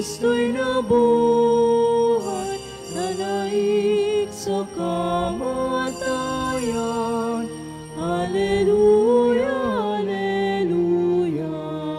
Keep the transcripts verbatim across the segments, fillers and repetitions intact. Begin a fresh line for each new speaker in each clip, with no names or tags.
Kristo'y nabuhay, nanaig sa kamatayan. Hallelujah, hallelujah.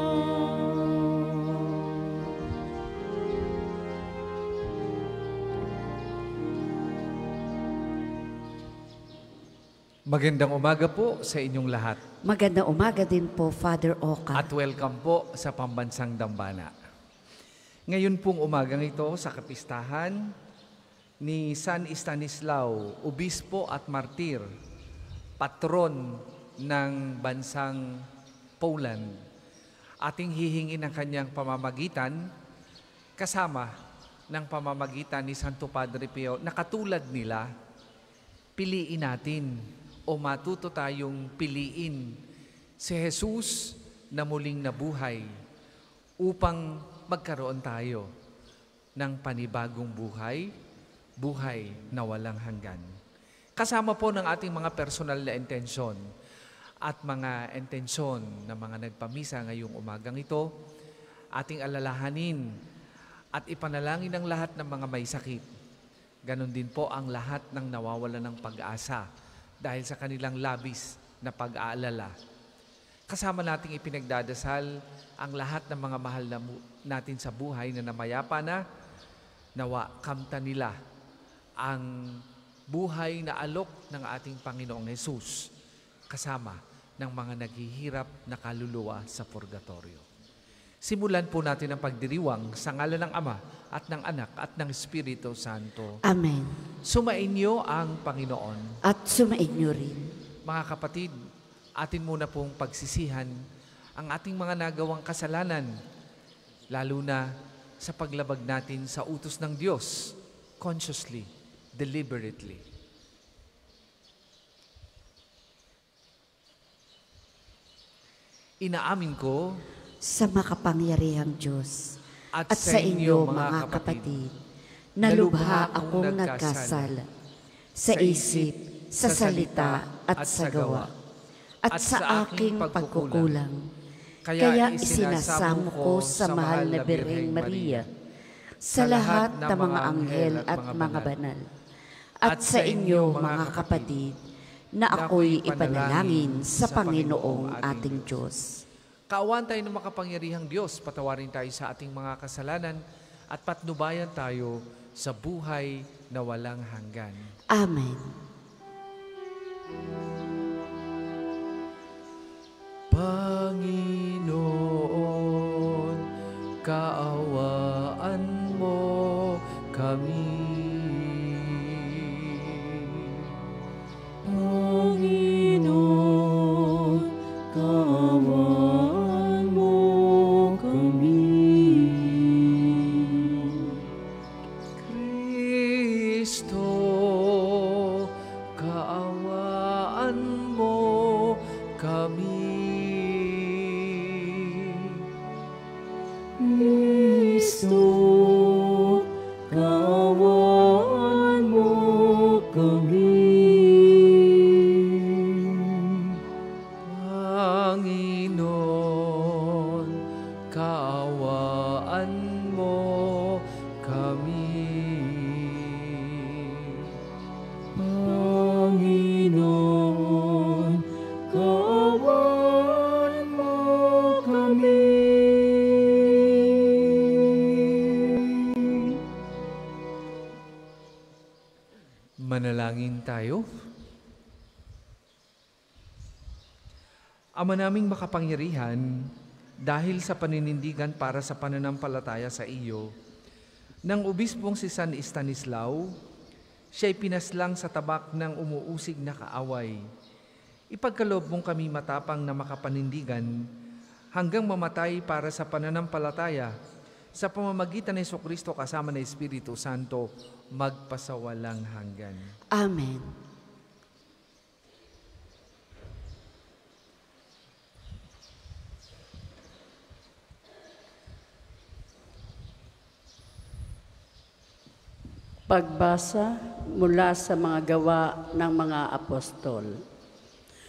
Magandang umaga po sa inyong lahat.
Magandang umaga din po, Father Oka.
At welcome po sa Pambansang Dambana. Ngayon pong umagang ito sa kapistahan ni San Stanislao, obispo at martir, patron ng bansang Poland. Ating hihingin ang kanyang pamamagitan kasama ng pamamagitan ni Santo Padre Pio na katulad nila, piliin natin o matuto tayong piliin si Jesus na muling nabuhay upang magkaroon tayo ng panibagong buhay, buhay na walang hanggan. Kasama po ng ating mga personal na intensyon at mga intensyon ng mga nagpamisa ngayong umagang ito, ating alalahanin at ipanalangin ang lahat ng mga may sakit. Ganon din po ang lahat ng nawawalan ng pag-asa dahil sa kanilang labis na pag-aalala. Kasama nating ipinagdadasal ang lahat ng mga mahal na natin sa buhay na namayapa na, nawa kamta nila ang buhay na alok ng ating Panginoong Hesus, kasama ng mga naghihirap na kaluluwa sa purgatorio. Simulan po natin ang pagdiriwang sa ngalan ng Ama at ng Anak at ng Espiritu Santo.
Amen.
Sumainyo ang Panginoon.
At sumainyo rin.
Mga kapatid, atin muna pong pagsisihan ang ating mga nagawang kasalanan, lalo na sa paglabag natin sa utos ng Diyos, consciously, deliberately. Inaamin ko
sa makapangyarihang Diyos
at,
at sa inyo, mga kapatid, na lubha akong nagkasala sa isip, sa salita at sa gawa, at sa aking pagkukulang. Kaya isinasamo ko sa mahal na Birheng Maria, sa lahat ng mga anghel at mga banal, at sa inyo, mga kapatid, na ako'y ipanalangin sa Panginoong ating Diyos.
Kaawaan tayo ng makapangyarihang Diyos, patawarin tayo sa ating mga kasalanan at patnubayan tayo sa buhay na walang hanggan.
Amen.
Panginoon, kaawaan mo kami.
Panginoon, kaawaan mo kami.
Kristo, kaawaan mo kami.
Kristo, kaawaan mo kami.
Panginoon, kaawaan mo kami.
Panginoon, kaawaan mo kami.
Manalangin tayo. Ama naming makapangyarihan, dahil sa paninindigan para sa pananampalataya sa iyo, ng obispong si San Stanislao, siya'y pinaslang sa tabak ng umuusig na kaaway. Ipagkaloob mong kami matapang na makapanindigan hanggang mamatay para sa pananampalataya sa pamamagitan ng Jesucristo kasama ng Espiritu Santo, magpasawalang hanggan.
Amen.
Pagbasa mula sa mga gawa ng mga apostol.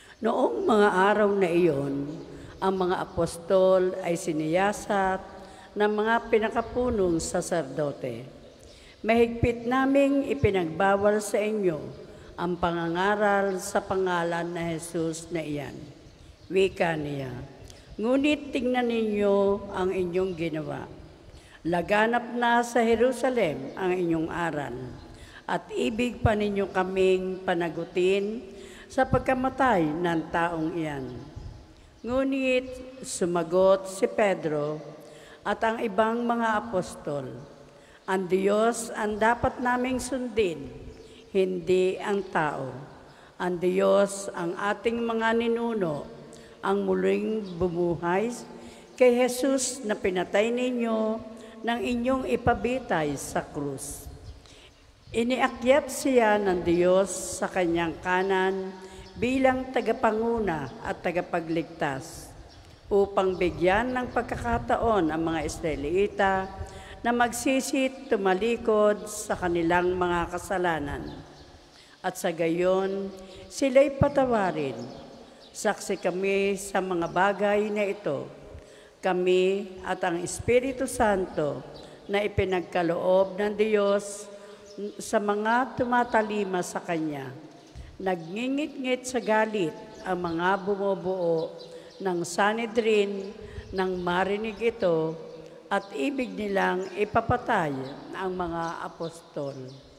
Noong mga araw na iyon, ang mga apostol ay siniyasat ng mga pinakapunong saserdote. Mahigpit naming ipinagbawal sa inyo ang pangangaral sa pangalan na Jesus na iyan. Wika niya, ngunit tingnan ninyo ang inyong ginawa. Laganap na sa Jerusalem ang inyong aral, at ibig pa ninyo kaming panagutin sa pagkamatay ng taong iyan. Ngunit sumagot si Pedro at ang ibang mga apostol, ang Diyos ang dapat naming sundin, hindi ang tao. Ang Diyos ang ating mga ninuno, ang muling bumuhay kay Jesus na pinatay ninyo ng inyong ipabitay sa krus. Iniakyat siya ng Diyos sa kanyang kanan bilang tagapanguna at tagapagligtas upang bigyan ng pagkakataon ang mga Israelita na magsisit tumalikod sa kanilang mga kasalanan. At sa gayon, sila'y patawarin. Saksi kami sa mga bagay na ito. Kami at ang Espiritu Santo na ipinagkaloob ng Diyos sa mga tumatalima sa Kanya. Nagngingit-ngit sa galit ang mga bumubuo ng Sanhedrin nang marinig ito at ibig nilang ipapatay ang mga apostol.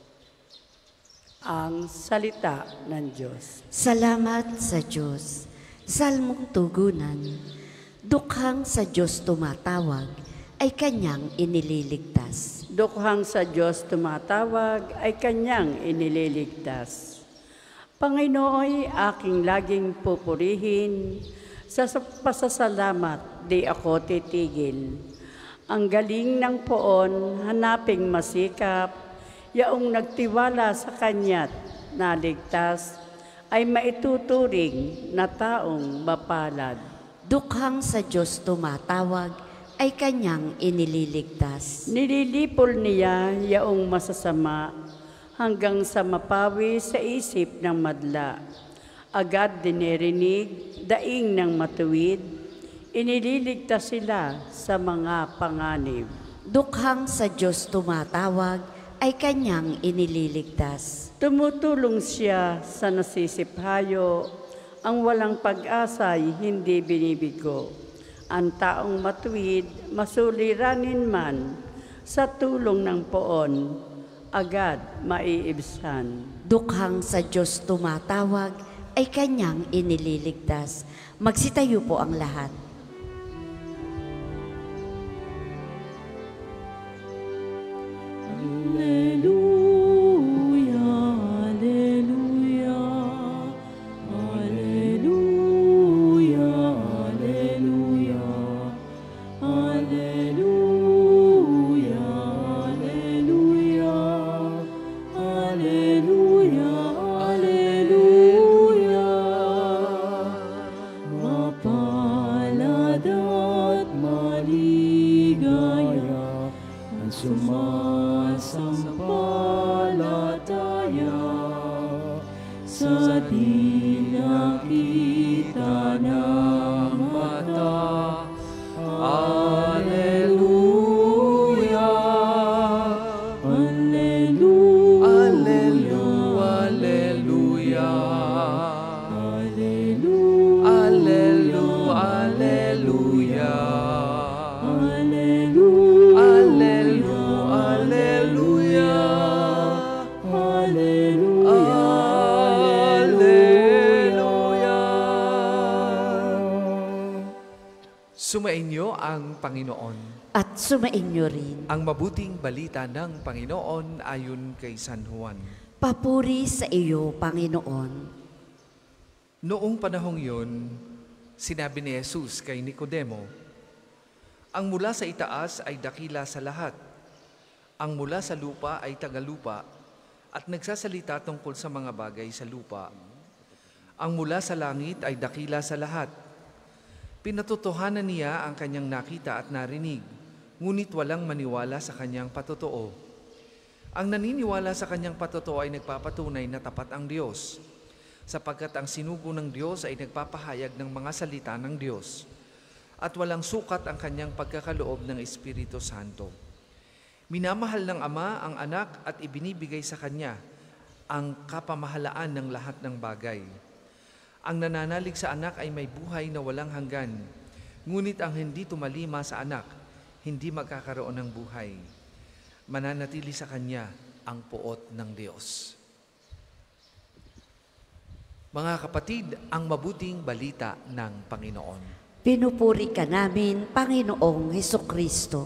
Ang salita ng Diyos.
Salamat sa Diyos. Salmong tugunan. Dukhang sa Diyos tumatawag, ay Kanyang inililigtas.
Dukhang sa Diyos tumatawag, ay Kanyang inililigtas. Panginooy aking laging pupurihin, sa pasasalamat di ako titigil. Ang galing ng poon, hanaping masikap, yaong nagtiwala sa Kanya't naligtas, ay maituturing na taong mapalad.
Dukhang sa Diyos tumatawag, ay Kanyang inililigtas.
Nililipol niya yaong masasama, hanggang sa mapawi sa isip ng madla. Agad dinirinig, daing ng matuwid, inililigtas sila sa mga panganib.
Dukhang sa Diyos tumatawag, ay Kanyang inililigtas.
Tumutulong siya sa nasisiphayo, ang walang pag-asa'y hindi binibigo. Ang taong matuwid, masuliranin man, sa tulong ng poon, agad maiibsan.
Dukhang sa Diyos tumatawag, ay Kanyang inililigtas. Magsitayo po ang lahat.
Alleluia, alleluia, alleluia, alleluia, alleluia, alleluia, alleluia, alleluia. Mapalad at maligaya ang sumasampalataya sa di nakita ng mata. Alleluia, alleluia,
Alleluia,
alleluia,
Alleluia, Alleluia,
alleluia,
Alleluia,
alleluia,
Alleluia. Sumainyo ang Panginoon.
At sumainyo rin.
Ang mabuting balita ng Panginoon ayon kay San Juan.
Papuri sa iyo, Panginoon.
Noong panahong yun, sinabi ni Jesus kay Nicodemo, ang mula sa itaas ay dakila sa lahat. Ang mula sa lupa ay tagalupa at nagsasalita tungkol sa mga bagay sa lupa. Ang mula sa langit ay dakila sa lahat. Pinatotohanan niya ang kanyang nakita at narinig, ngunit walang maniwala sa kanyang patotoo. Ang naniniwala sa kanyang patotoo ay nagpapatunay na tapat ang Diyos, sapagkat ang sinugo ng Diyos ay nagpapahayag ng mga salita ng Diyos. at walang sukat ang kanyang pagkakaloob ng Espiritu Santo. Minamahal ng Ama ang anak at ibinibigay sa kanya ang kapamahalaan ng lahat ng bagay. Ang nananalig sa anak ay may buhay na walang hanggan, ngunit ang hindi tumalima sa anak, hindi magkakaroon ng buhay. Mananatili sa kanya ang puot ng Diyos. Mga kapatid, ang mabuting balita ng Panginoon.
Pinupuri ka namin, Panginoong Hesukristo.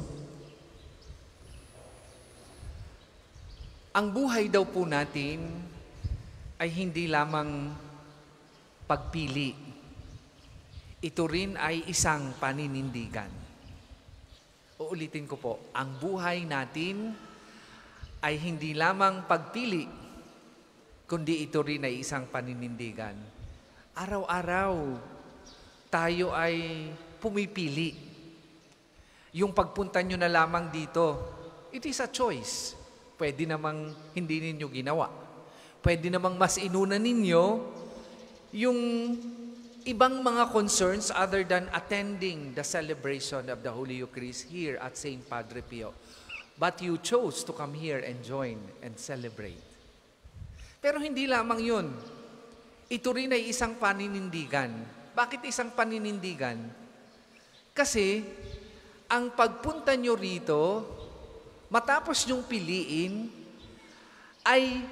Ang buhay daw po natin ay hindi lamang pagpili. Ito rin ay isang paninindigan. Uulitin ko po, ang buhay natin ay hindi lamang pagpili, kundi ito rin ay isang paninindigan. Araw-araw, tayo ay pumipili. Yung pagpunta nyo na lamang dito, it is a choice. Pwede namang hindi ninyo ginawa. Pwede namang mas inuna ninyo yung ibang mga concerns other than attending the celebration of the Holy Eucharist here at Saint Padre Pio. But you chose to come here and join and celebrate. Pero hindi lamang yun. Ito rin ay isang paninindigan. Bakit isang paninindigan? Kasi ang pagpunta nyo rito, matapos nyong piliin, ay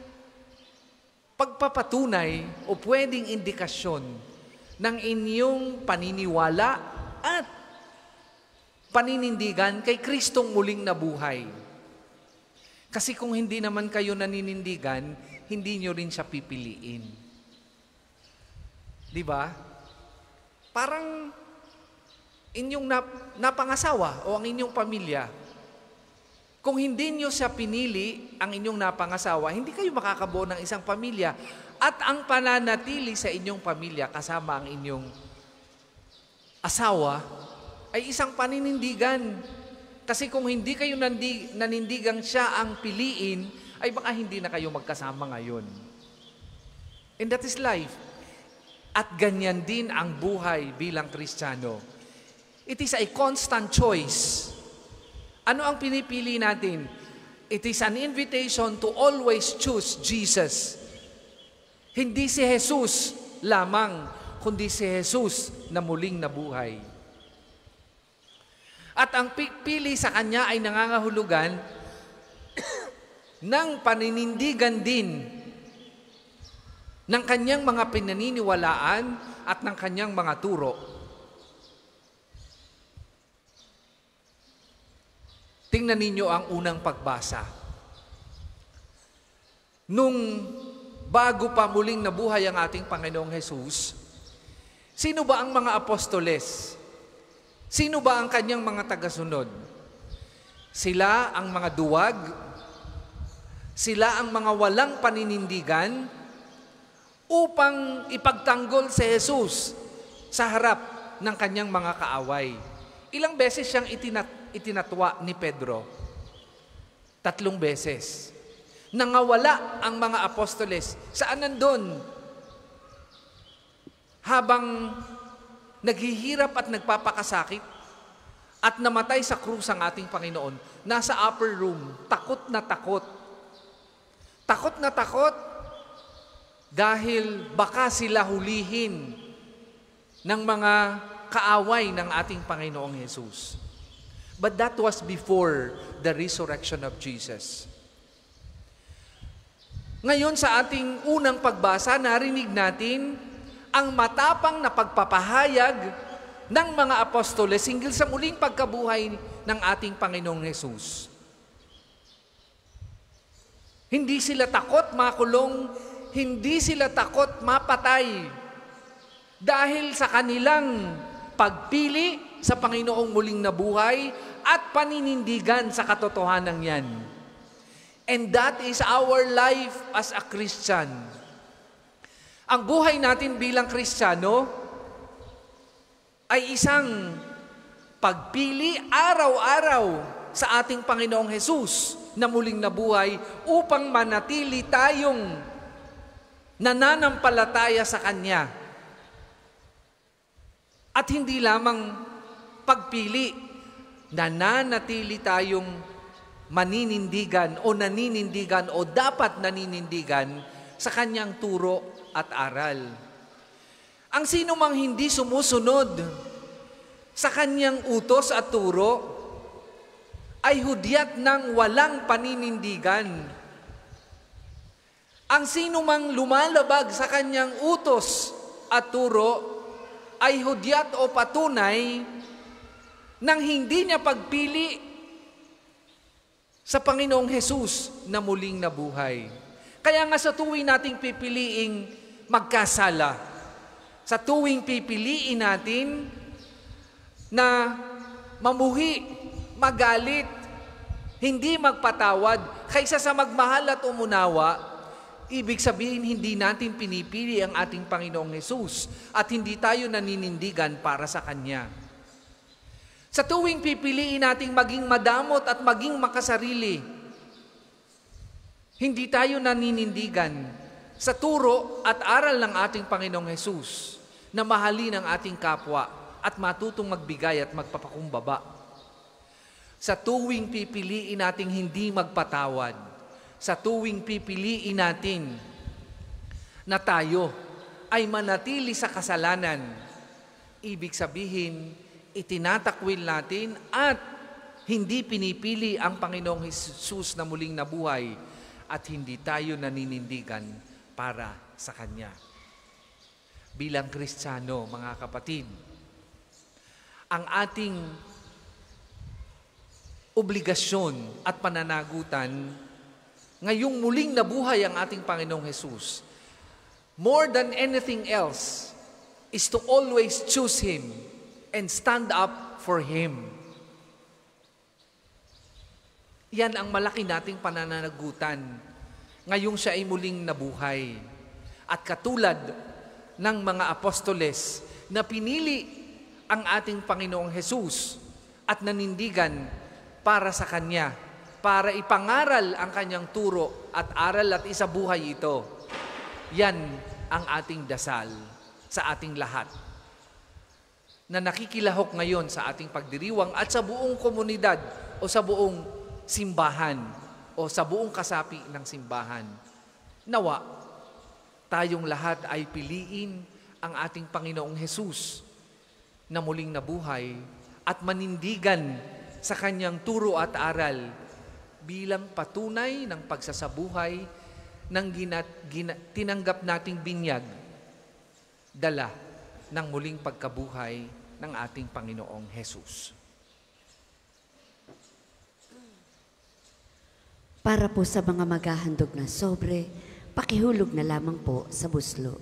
pagpapatunay o pwedeng indikasyon ng inyong paniniwala at paninindigan kay Kristong muling nabuhay. Kasi kung hindi naman kayo naninindigan, hindi nyo rin siya pipiliin. Di ba? Parang inyong nap- napangasawa o ang inyong pamilya, kung hindi nyo siya pinili, ang inyong napangasawa, hindi kayo makakabuo ng isang pamilya. At ang pananatili sa inyong pamilya kasama ang inyong asawa ay isang paninindigan. Kasi kung hindi kayo nandi, nanindigang siya ang piliin, ay baka hindi na kayo magkasama ngayon. And that is life. At ganyan din ang buhay bilang Kristiyano. It is a constant choice. Ano ang pinipili natin? It is an invitation to always choose Jesus. Hindi si Jesus lamang, kundi si Jesus na muling nabuhay. At ang pili sa Kanya ay nangangahulugan ng paninindigan din ng Kanyang mga pinaniniwalaan at ng Kanyang mga turo. Tingnan ninyo ang unang pagbasa. Nung bago pa muling nabuhay ang ating Panginoong Hesus, sino ba ang mga apostoles? Sino ba ang kanyang mga tagasunod? Sila ang mga duwag? Sila ang mga walang paninindigan upang ipagtanggol si Jesus sa harap ng kanyang mga kaaway. Ilang beses siyang itinat itinatwa ni Pedro? Tatlong beses. Nangawala ang mga apostoles. Saan nandun? Habang naghihirap at nagpapakasakit at namatay sa krus ang ating Panginoon, nasa upper room, takot na takot. Takot na takot dahil baka sila hulihin ng mga kaaway ng ating Panginoong Jesus. But that was before the resurrection of Jesus. Ngayon sa ating unang pagbasa, narinig natin ang matapang na pagpapahayag ng mga apostoles hinggil sa muling pagkabuhay ng ating Panginoong Jesus. Hindi sila takot makulong, hindi sila takot mapatay dahil sa kanilang pagpili sa Panginoong muling nabuhay at paninindigan sa katotohanan yan. And that is our life as a Christian. Ang buhay natin bilang Kristiyano ay isang pagpili araw-araw sa ating Panginoong Hesus na muling nabuhay upang manatili tayong nananampalataya sa Kanya. At hindi lamang pagpili na nanatili tayong maninindigan o naninindigan o dapat naninindigan sa kanyang turo at aral. Ang sino mang hindi sumusunod sa kanyang utos at turo ay hudyat ng walang paninindigan. Ang sino mang lumalabag sa kanyang utos at turo ay hudyat o patunay ng hindi niya pagpili sa Panginoong Hesus na muling nabuhay. Kaya nga sa tuwing nating pipiliing magkasala, sa tuwing pipiliin natin na mamuhi, magalit, hindi magpatawad, kaysa sa magmahal at umunawa, ibig sabihin hindi natin pinipili ang ating Panginoong Hesus at hindi tayo naninindigan para sa Kanya. Sa tuwing pipiliin nating maging madamot at maging makasarili, hindi tayo naninindigan sa turo at aral ng ating Panginoong Hesus na mahalin ang ating kapwa at matutong magbigay at magpapakumbaba. Sa tuwing pipiliin nating hindi magpatawad, sa tuwing pipiliin natin na tayo ay manatili sa kasalanan, ibig sabihin, itinatakwil natin at hindi pinipili ang Panginoong Hesus na muling nabuhay at hindi tayo naninindigan para sa Kanya. Bilang Kristiyano, mga kapatid, ang ating obligasyon at pananagutan ngayong muling nabuhay ang ating Panginoong Hesus, more than anything else, is to always choose Him and stand up for Him. Yan ang malaki nating pananagutan ngayong siya ay muling nabuhay. At katulad ng mga apostoles na pinili ang ating Panginoong Hesus at nanindigan para sa Kanya, para ipangaral ang Kanyang turo at aral at isabuhay ito. Yan ang ating dasal sa ating lahat na nakikilahok ngayon sa ating pagdiriwang at sa buong komunidad o sa buong simbahan o sa buong kasapi ng simbahan. Nawa, tayong lahat ay piliin ang ating Panginoong Hesus na muling nabuhay at manindigan sa Kanyang turo at aral bilang patunay ng pagsasabuhay ng ginat, gina, tinanggap nating binyag, dala ng muling pagkabuhay ng ating Panginoong Hesus.
Para po sa mga maghahandog na sobre, pakihulog na lamang po sa buslo.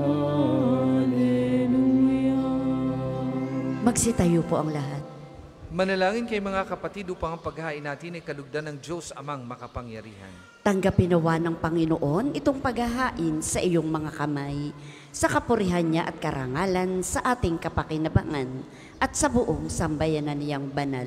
Magsitayo po ang lahat.
Manalangin kay mga kapatid upang ang paghahain natin ay kalugdan ng Diyos Amang makapangyarihan.
Tanggapin nawa ng Panginoon itong paghahain sa iyong mga kamay, sa kapurihan niya at karangalan sa ating kapakinabangan at sa buong sambayanan niyang banal.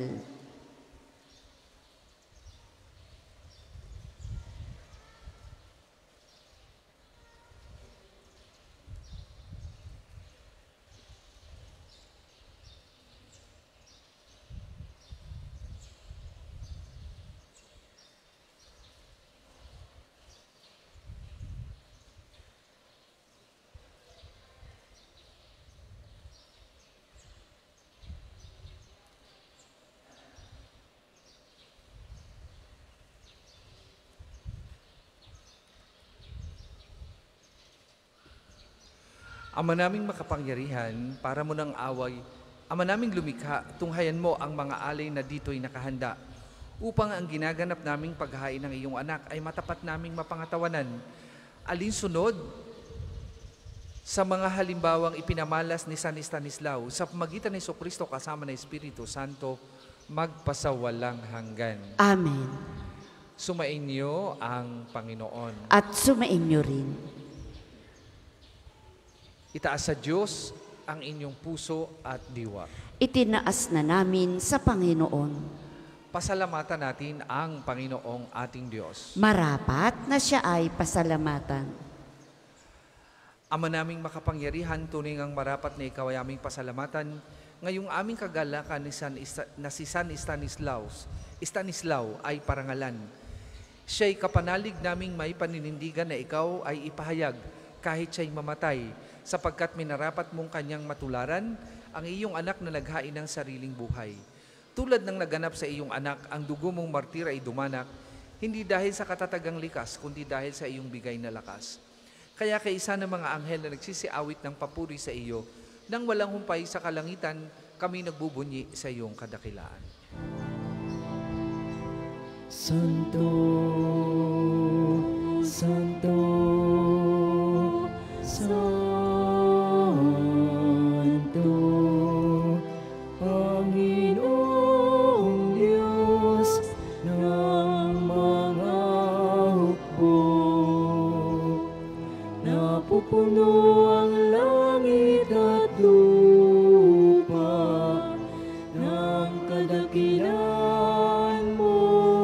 Ama naming makapangyarihan, para mo ng away, Ama naming lumikha, tunghayan mo ang mga alay na dito'y nakahanda, upang ang ginaganap naming paghahain ng iyong anak ay matapat naming mapangatawanan. Alinsunod sa mga halimbawang ipinamalas ni San Estanislao sa pamagitan ni Jesucristo kasama ng Espiritu Santo, magpasawalang hanggan.
Amen.
Sumainyo ang Panginoon.
At sumainyo rin.
Itaas sa Diyos ang inyong puso at diwa.
Itinaas na namin sa Panginoon.
Pasalamatan natin ang Panginoong ating Diyos.
Marapat na siya ay pasalamatan.
Ama naming makapangyarihan, tunay ngang marapat na ikaw ay aming pasalamatan. Ngayong aming kagalakan ni San Ista- na si San Stanislaus, Stanislao ay parangalan. Siya'y kapanalig naming may paninindigan na ikaw ay ipahayag kahit siya'y mamatay, sapagkat minarapat mong kanyang matularan ang iyong anak na naghain ng sariling buhay. Tulad ng naganap sa iyong anak, ang dugo mong martir ay dumanak, hindi dahil sa katatagang likas, kundi dahil sa iyong bigay na lakas. Kaya kaisa ng mga anghel na nagsisiawit ng papuri sa iyo, nang walang humpay sa kalangitan, kami nagbubunyi sa iyong kadakilaan.
Santo, Santo, Santo, Panginoong Diyos ng mga hukbo. Napupuno ang langit at lupa ng kadakilan mo.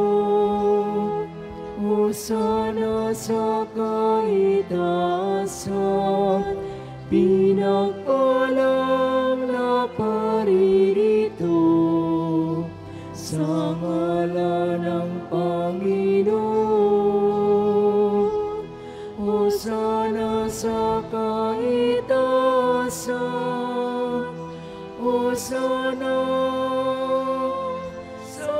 Hosana sa kaitaasan, pinagpalang na paririto sa ngalan ng Panginoon. Hosana sa kaitaasan, Hosana sa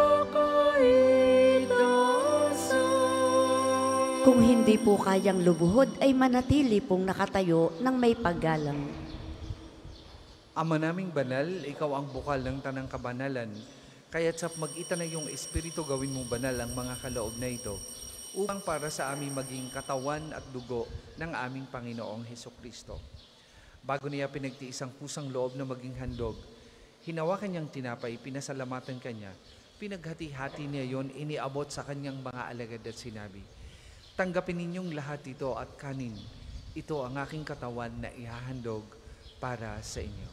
kaitaasan.
Kung hindi po kayang lubuhod, ay manatili pong nakatayo ng may paggalang.
Ama naming banal, ikaw ang bukal ng tanang kabanalan, kaya't sa mag-ita ng iyong Espiritu gawin mong banal ang mga kaloob na ito, upang para sa aming maging katawan at dugo ng aming Panginoong Hesukristo. Bago niya pinagtiis ang pusang loob na maging handog, hinawakan niyang tinapay, pinasalamatan kanya, pinaghati-hati niya yon, iniabot sa kanyang mga alagad at sinabi, tanggapin ninyong lahat ito at kanin. Ito ang aking katawan na ihahandog para sa inyo.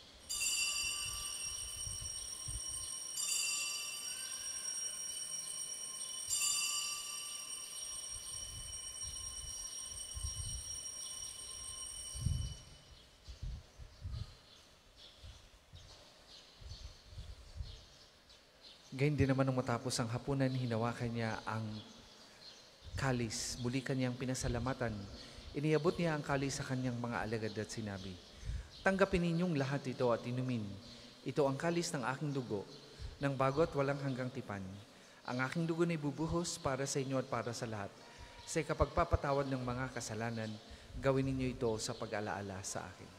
Gayun din naman nung matapos ang hapunan, hinawakan niya ang kalis. Muli kanyang pinasalamatan. Iniabot niya ang kalis sa kanyang mga alagad at sinabi, tanggapin ninyong lahat ito at inumin. Ito ang kalis ng aking dugo, ng bago at walang hanggang tipan. Ang aking dugo na ibubuhos para sa inyo at para sa lahat. Sa kapagpapatawad ng mga kasalanan, gawin ninyo ito sa pag-alaala sa akin.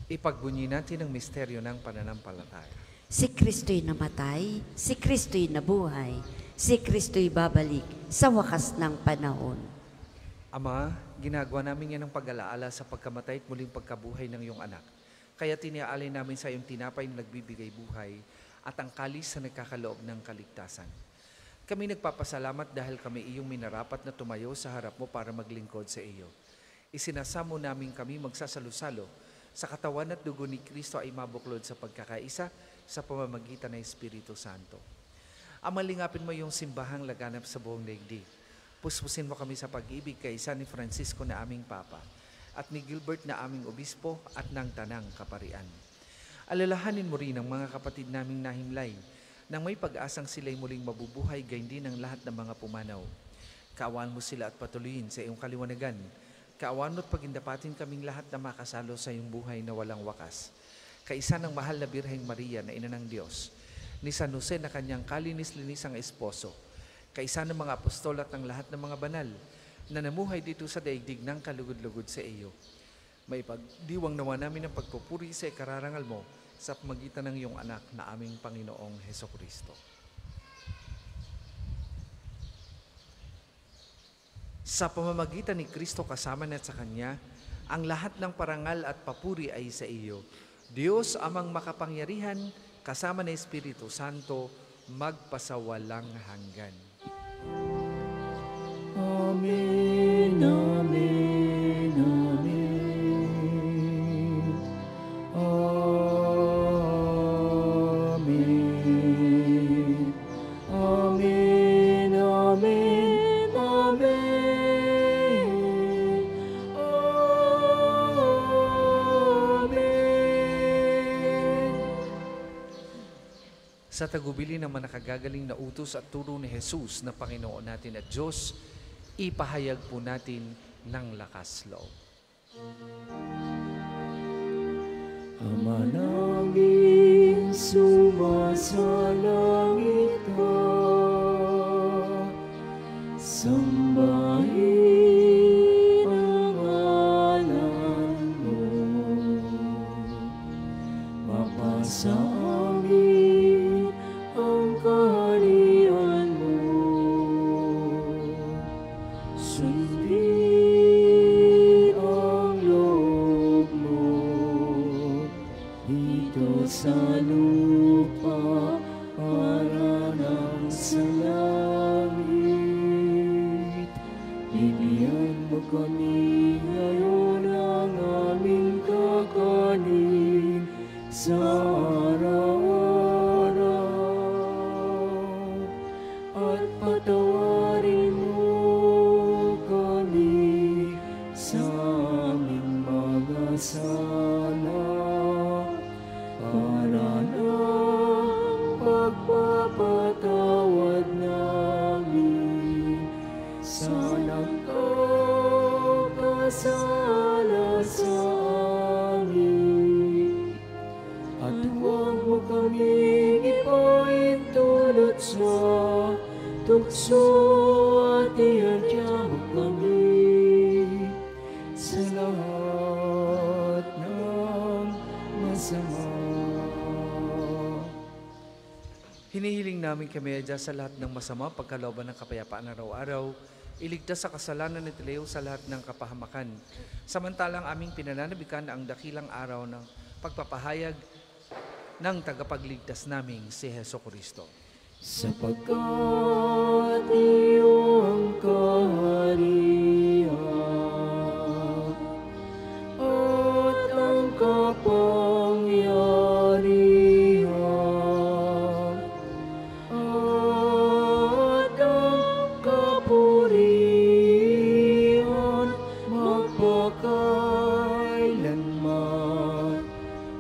Ipagbunyi natin ang misteryo ng pananampalataya.
Si Kristo'y namatay, si Kristo'y nabuhay, si Kristo'y babalik sa wakas ng panahon.
Ama, ginagawa namin yan ang pag-alaala sa pagkamatay at muling pagkabuhay ng iyong anak. Kaya tiniaalay namin sa iyong tinapay na nagbibigay buhay at ang kalis na nagkakaloob ng kaligtasan. Kami nagpapasalamat dahil kami iyong minarapat na tumayo sa harap mo para maglingkod sa iyo. Isinasamo namin kami magsasalo-salo sa katawan at dugo ni Kristo ay mabuklod sa pagkakaisa sa pamamagitan ng Espiritu Santo. Amalingapin mo yung simbahang laganap sa buong daigdig. Puspusin mo kami sa pag-ibig kay San Francisco na aming Papa at ni Gilbert na aming Obispo at ng Tanang Kaparian. Alalahanin mo rin ang mga kapatid naming nahimlay nang may pag-asang sila'y muling mabubuhay gayon din ang lahat ng mga pumanaw. Kaawaan mo sila at patuloyin sa iyong kaliwanagan. Kaawaan mo at pagindapatin kaming lahat na makasalo sa iyong buhay na walang wakas. Kaisa ng mahal na Birheng Maria na Ina ng Diyos, ni San Jose na kanyang kalinis-linisang esposo, kaisa ng mga apostol at ng lahat ng mga banal na namuhay dito sa daigdig ng kalugod-lugod sa iyo. May pagdiwang nawa namin ang pagpupuri sa ikararangal mo sa pamagitan ng iyong anak na aming Panginoong Hesukristo. Sa pamamagitan ni Kristo kasama na sa Kanya, ang lahat ng parangal at papuri ay sa iyo. Diyos amang makapangyarihan, kasama ng Espiritu Santo, magpasawalang hanggan.
Amen, amen, amen. Amen. Amen, amen, amen. Amen.
Sa tagubili ng manakagagaling na utos at turo ni Jesus na Panginoon natin at Diyos, ipahayag po natin ng lakas loob.
Ama namin sumasalangit ka, sambahin ang ngalan mo, mapasa amin ang kaharian mo, sundin ang loob mo dito sa lupa para nang sa langit. Bigyan mo kami ngayon ng aming kakanin sa araw-araw, at patawarin mo kami sa aming mga sala, para ng pagpapatawad namin sa nagkakasala sa amin. At huwag mo kaming ipahintulot sa tukso, at ihadya mo kami sa lahat ng masama.
Hinihiling namin kami adya sa lahat ng masama, pagkalooban ng kapayapaan araw-araw, iligtas sa kasalanan at ilayo sa lahat ng kapahamakan. Samantalang aming pinananabikan ang dakilang araw ng pagpapahayag ng tagapagligtas naming si Hesukristo.
Sapagkat iyong kaharian at ang kapangyarihan at ang kapurihan magpakailanman.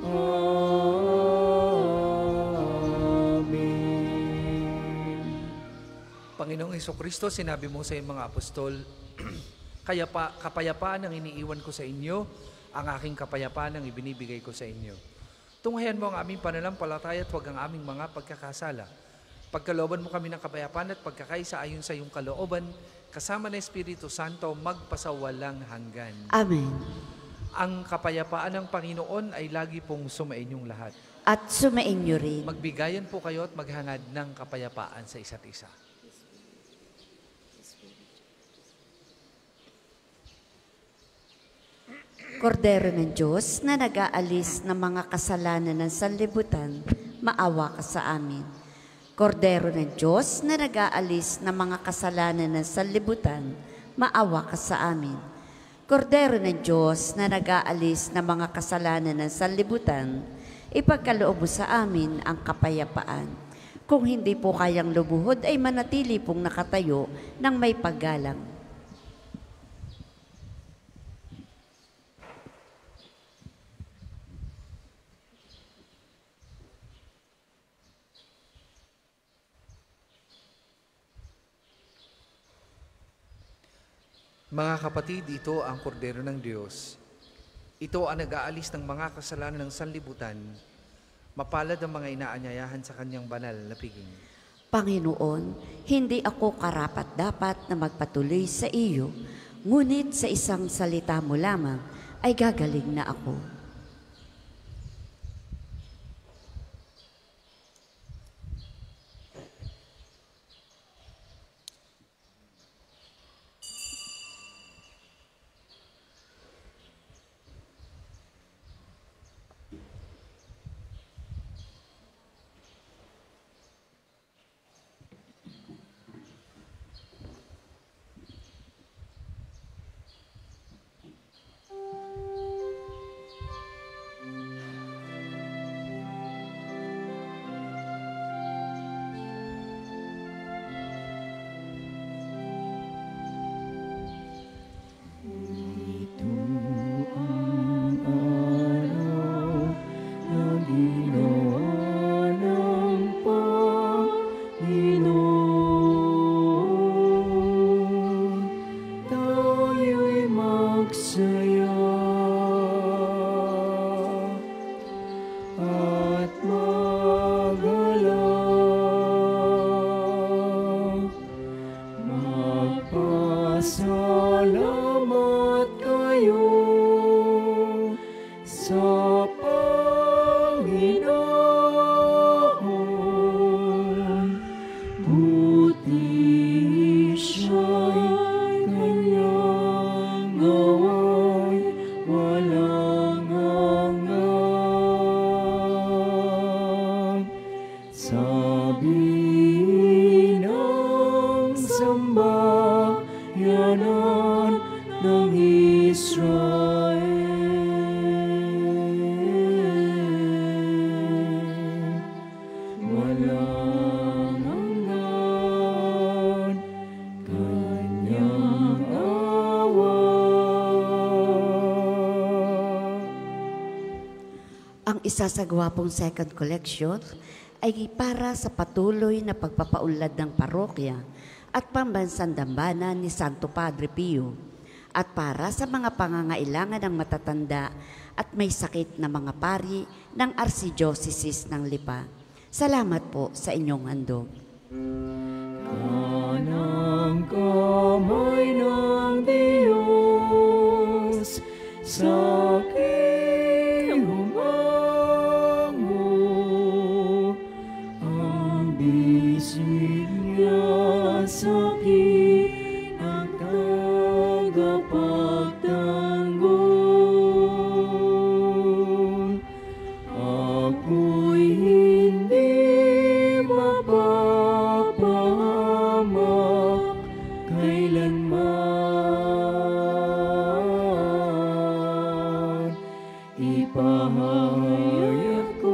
Panginoong Hesukristo, sinabi mo sa iyong mga apostol, kaya pa, kapayapaan ang iniiwan ko sa inyo, ang aking kapayapaan ang ibinibigay ko sa inyo. Tunghayan mo ang aming pananampalataya at huwag ang aming mga pagkakasala. Pagkalooban mo kami ng kapayapaan at pagkakaisa ayon sa iyong kalooban, kasama ng Espiritu Santo, magpasawalang hanggan.
Amen.
Ang kapayapaan ng Panginoon ay lagi pong sumainyong lahat.
At sumainyo rin.
Magbigayan po kayo at maghangad ng kapayapaan sa isa't isa.
Kordero ng Diyos na nag-aalis ng mga kasalanan ng sanlibutan, maawa ka sa amin. Kordero ng Diyos na nag-aalis ng mga kasalanan ng sanlibutan, maawa ka sa amin. Kordero ng Diyos na nag-aalis ng mga kasalanan ng sanlibutan, ipagkaloob mo sa amin ang kapayapaan. Kung hindi po kayang lumuhod ay manatili pong nakatayo ng may paggalang.
Mga kapatid, ito ang kordero ng Diyos. Ito ang nag-aalis ng mga kasalanan ng sanlibutan. Mapalad ang mga inaanyayahan sa kanyang banal na piging.
Panginoon, hindi ako karapat-dapat na magpatuloy sa iyo, ngunit sa isang salita mo lamang ay gagaling na ako. Ang isa sa gwapong second collection ay para sa patuloy na pagpapaunlad ng parokya at pambansang dambana ni Santo Padre Pio at para sa mga pangangailangan ng matatanda at may sakit na mga pari ng Archdiocese ng Lipa. Salamat po sa inyong handog.
Kanang kamay ng Diyos sa aking humango, ang bisig niya sa akin ang tagapagtanggol. Ako'y hindi mapapahamak kailanman. Ipahayag ko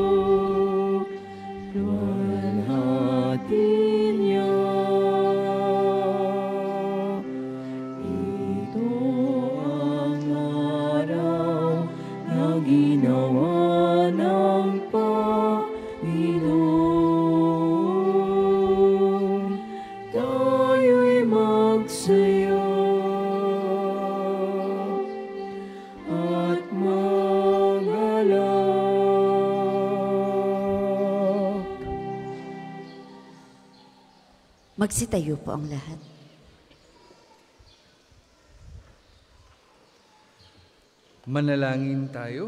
luwalhati niya. Ito ang araw na ginawa ng Panginoon. Tayo'y magsaya at magalak.
Magsitayo po ang lahat.
Manalangin tayo.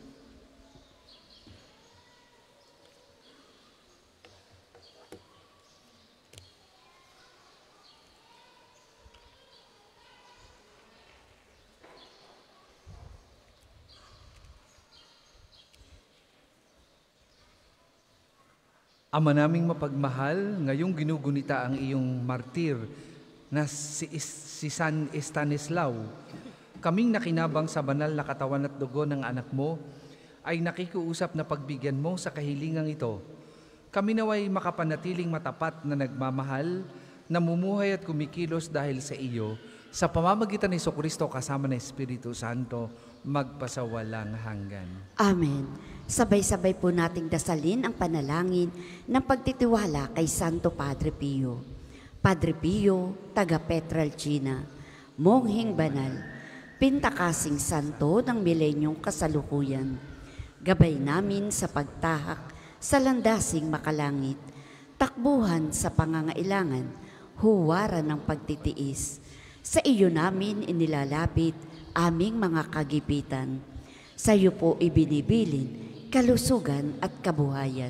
Ama naming mapagmahal, ngayong ginugunita ang iyong martir na si, si San Estanislao, kaming nakinabang sa banal na katawan at dugo ng anak mo, ay nakikiusap na pagbigyan mo sa kahilingang ito. Kami naway makapanatiling matapat na nagmamahal, namumuhay at kumikilos dahil sa iyo, sa pamamagitan ni Jesucristo kasama ng Espiritu Santo, magpasawalang hanggan.
Amen. Sabay-sabay po nating dasalin ang panalangin ng pagtitiwala kay Santo Padre Pio. Padre Pio, taga Petralcina, mongheng banal, pintakasing santo ng milenyong kasalukuyan. Gabay namin sa pagtahak sa landasing makalangit, takbuhan sa pangangailangan, huwaran ng pagtitiis. Sa iyo namin inilalapit aming mga kagipitan. Sa iyo po ibinibilin kalusugan at kabuhayan.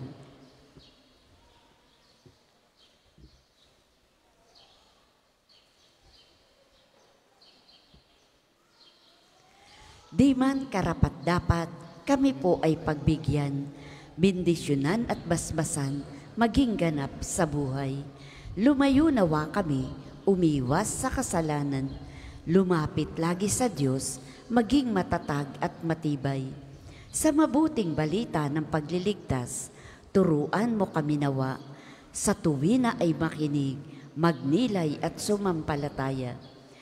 Di man karapat-dapat, kami po ay pagbigyan, bendisyonan at basbasan, maging ganap sa buhay. Lumayo nawa kami, umiwas sa kasalanan, lumapit lagi sa Diyos, maging matatag at matibay. Sa mabuting balita ng pagliligtas, turuan mo kami nawa, sa tuwina ay makinig, magnilay at sumampalataya.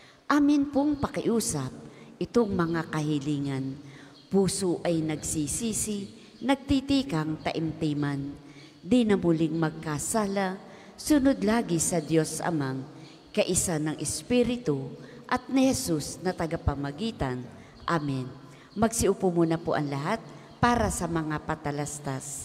Amin pong pakiusap, itong mga kahilingan, puso ay nagsisisi, nagtitikang taimtiman, di na muling magkasala, sunod lagi sa Diyos Amang, kaisa ng Espiritu at ni Jesus na tagapamagitan. Amen. Magsiupo muna po ang lahat para sa mga patalastas.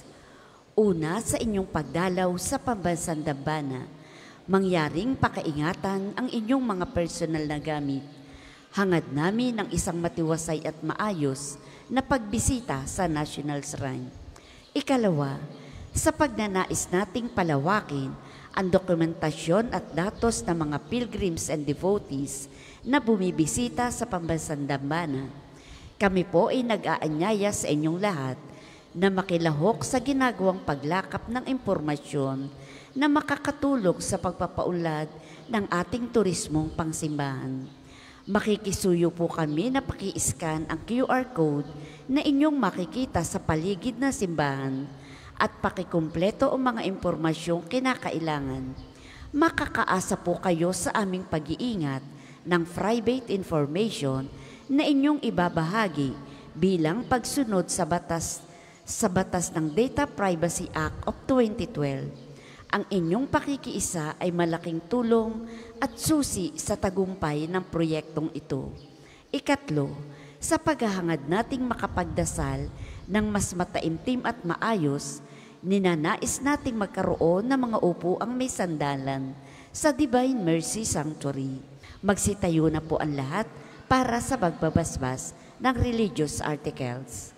Una, sa inyong pagdalaw sa pambansang dambana, mangyaring pakaingatan ang inyong mga personal na gamit. Hangad namin ang isang matiwasay at maayos na pagbisita sa National Shrine. Ikalawa, sa pagnanais nating palawakin ang dokumentasyon at datos ng mga pilgrims and devotees na bumibisita sa pambansang dambana, kami po ay nag-aanyaya sa inyong lahat na makilahok sa ginagawang paglakap ng impormasyon na makakatulog sa pagpapaunlad ng ating turismong pangsimbahan. Makikisuyo po kami na paki-scan ang Q R code na inyong makikita sa paligid ng simbahan at pakikumpleto ang mga impormasyong kinakailangan. Makakaasa po kayo sa aming pag-iingat ng private information na inyong ibabahagi bilang pagsunod sa batas sa batas ng Data Privacy Act of twenty twelve. Ang inyong pakikiisa ay malaking tulong at susi sa tagumpay ng proyektong ito. Ikatlo, sa paghahangad nating makapagdasal ng mas mataimtim at maayos, ninanais nating magkaroon ng mga upuang may sandalan sa Divine Mercy Sanctuary. Magsitayo na po ang lahat para sa pagbabasbas ng religious articles.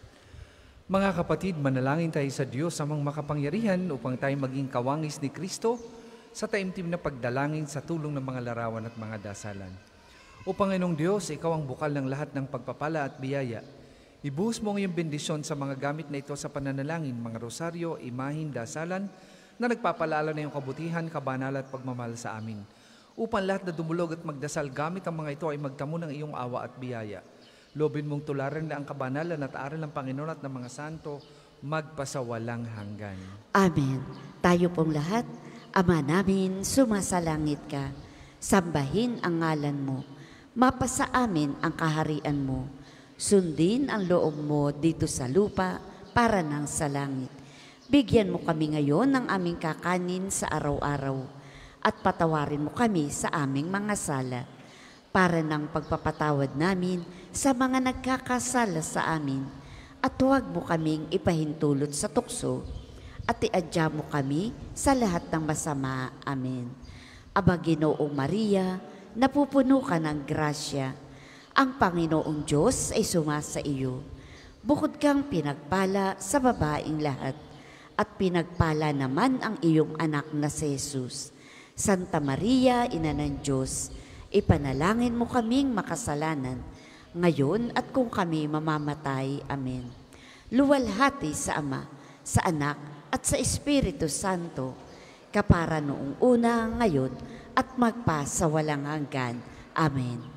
Mga kapatid, manalangin tayo sa Diyos amang makapangyarihan upang tayo maging kawangis ni Kristo sa taimtim na pagdalangin sa tulong ng mga larawan at mga dasalan. O Panginoong Diyos, Ikaw ang bukal ng lahat ng pagpapala at biyaya. Ibuhos mo ngayong bendisyon sa mga gamit na ito sa pananalangin, mga rosaryo, imahin, dasalan, na nagpapalala na iyong kabutihan, kabanalan at pagmamahal sa amin. Upang lahat na dumulog at magdasal gamit ang mga ito ay magtamo ng iyong awa at biyaya. Lobin mong tularan na ang kabanalan at aral ng Panginoon at ng mga santo magpasawalang hanggan.
Amen. Tayo pong lahat, Ama namin, sumasalangit ka. Sambahin ang ngalan mo. Mapasa amin ang kaharian mo. Sundin ang loob mo dito sa lupa para nang sa langit. Bigyan mo kami ngayon ng aming kakanin sa araw-araw at patawarin mo kami sa aming mga sala para ng pagpapatawad namin sa mga nagkakasala sa amin at huwag mo kaming ipahintulot sa tukso at iadya mo kami sa lahat ng masama. Amen. Aba Ginoong Maria, napupuno ka ng grasya. Ang Panginoong Diyos ay sumasa iyo. Bukod kang pinagpala sa babaing lahat, at pinagpala naman ang iyong anak na si Jesus. Santa Maria, Ina ng Diyos, ipanalangin mo kaming makasalanan, ngayon at kung kami mamamatay. Amen. Luwalhati sa Ama, sa Anak, at sa Espiritu Santo, kapara noong una, ngayon, at magpa sa walang hanggan. Amen.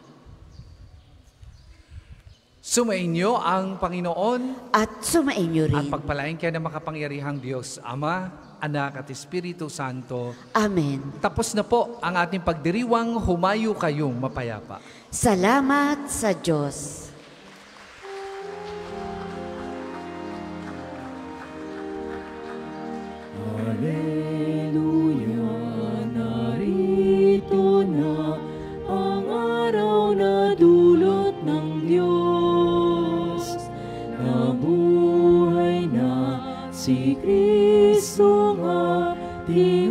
Sumainyo ang Panginoon
At sumainyo
at
rin.
pagpalain kayo ng makapangyarihang Diyos, Ama, Anak at Espiritu Santo.
Amen.
Tapos na po ang ating pagdiriwang, humayo kayong mapayapa.
Salamat sa Diyos.
Hallelujah, narito na ang araw na dulot ng Diyos. Nabuhay na si Kristo ng ating